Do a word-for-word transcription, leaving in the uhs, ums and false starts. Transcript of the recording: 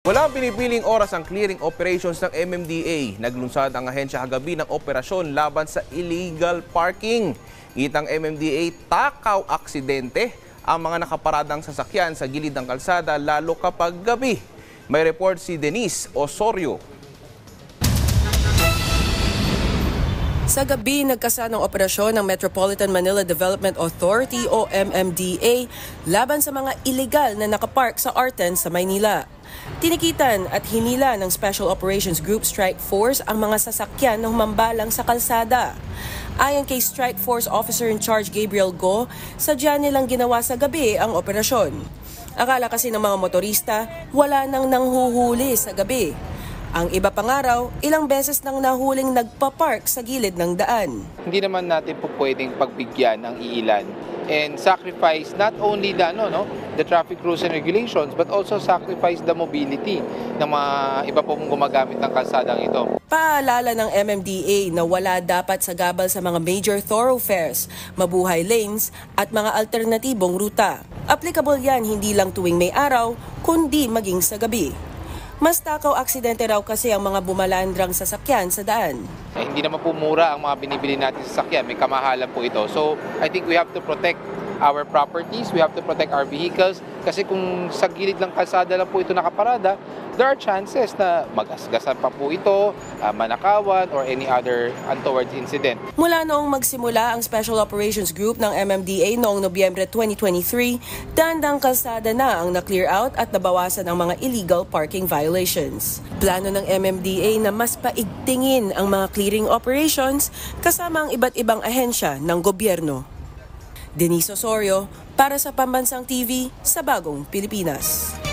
Walang pinipiling oras ang clearing operations ng M M D A. Naglunsad ang ahensya kagabi ng operasyon laban sa illegal parking. Itang M M D A, takaw aksidente ang mga nakaparadang sasakyan sa gilid ng kalsada lalo kapag gabi. May report si Denise Osorio. Sa gabi, nagkasa ng operasyon ng Metropolitan Manila Development Authority o M M D A laban sa mga illegal na nakapark sa R ten sa Maynila. Tinikitan at hinila ng Special Operations Group Strike Force ang mga sasakyan na humambalang sa kalsada. Ayon kay Strike Force Officer in Charge Gabriel Go, sadya nilang ginawa sa gabi ang operasyon. Akala kasi ng mga motorista, wala nang nanghuhuli sa gabi. Ang iba pang araw, ilang beses nang nahuling nagpa-park sa gilid ng daan. Hindi naman natin po pwedeng pagbigyan ang iilan and sacrifice not only the, ano, no, the traffic rules and regulations but also sacrifice the mobility ng mga iba pong gumagamit ng kalsadang ito. Paalala ng M M D A na wala dapat sagabal sa mga major thoroughfares, mabuhay lanes at mga alternatibong ruta. Applicable yan hindi lang tuwing may araw, kundi maging sa gabi. Mas takaw aksidente raw kasi ang mga bumalandrang sasakyan sa daan. Eh, hindi naman po mura ang mga binibili natin sa sasakyan, may kamahalan po ito. So I think we have to protect our properties, we have to protect our vehicles kasi kung sa gilid ng kalsada lang po ito nakaparada, there are chances na magasgasan pa po ito, uh, manakawan or any other untoward incident. Mula noong magsimula ang Special Operations Group ng M M D A noong Nobyembre twenty twenty-three, dandang kalsada na ang na-clear out at nabawasan ang mga illegal parking violations. Plano ng M M D A na mas paigtingin ang mga clearing operations kasama ang iba't ibang ahensya ng gobyerno. Denise Osorio para sa Pambansang T V sa Bagong Pilipinas.